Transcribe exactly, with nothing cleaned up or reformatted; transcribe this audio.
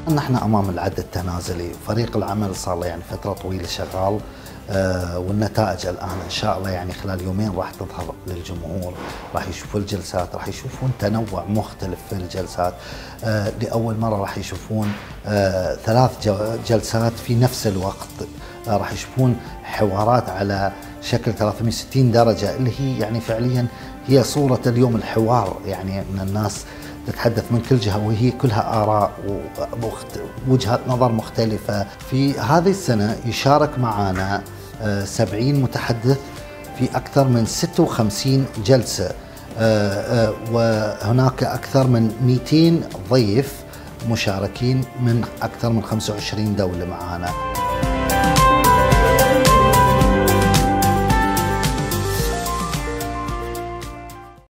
نحن امام العد التنازلي، فريق العمل صار له يعني فتره طويله شغال، آه والنتائج الان ان شاء الله يعني خلال يومين راح تظهر للجمهور، راح يشوفوا الجلسات، راح يشوفون تنوع مختلف في الجلسات، آه لاول مره راح يشوفون آه ثلاث جلسات في نفس الوقت، آه راح يشوفون حوارات على شكل ثلاثمئة وستين درجه اللي هي يعني فعليا هي صوره اليوم الحوار، يعني من الناس تتحدث من كل جهة وهي كلها آراء ووجهات نظر مختلفة. في هذه السنة يشارك معنا سبعين متحدث في أكثر من ستة وخمسين جلسة، وهناك أكثر من مئتين ضيف مشاركين من أكثر من خمسة وعشرين دولة معنا.